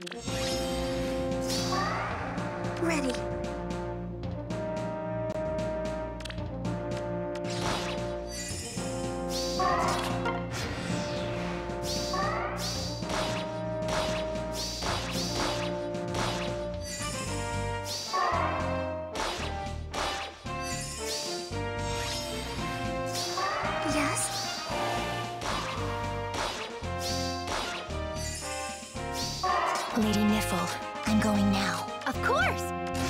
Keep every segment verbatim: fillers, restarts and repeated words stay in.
Ready. Yes? Lady Niffle, I'm going now. Of course!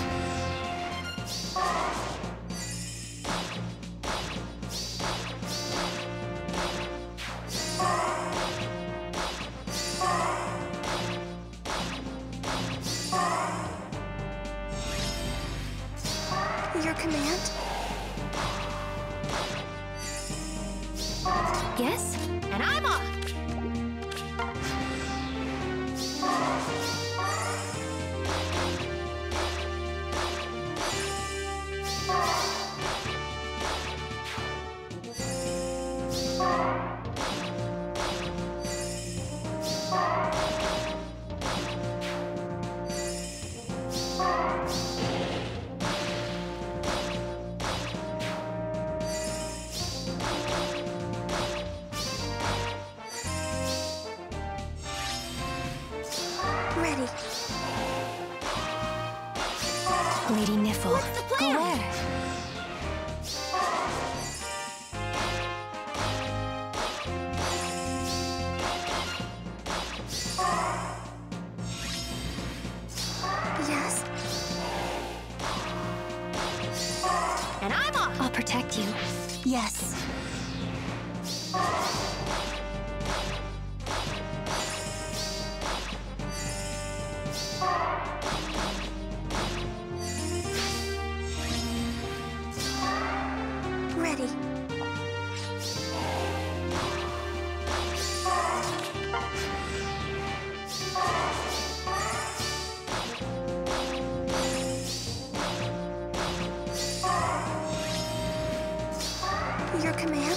Your command? Yes? And I'm off! Ready. Lady Niffle, What's the go plan? where? Yes? And I'm off! I'll protect you. Yes. Ready. Your command?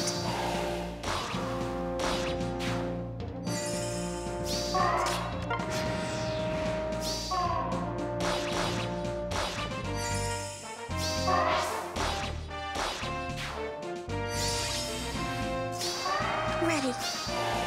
Ready.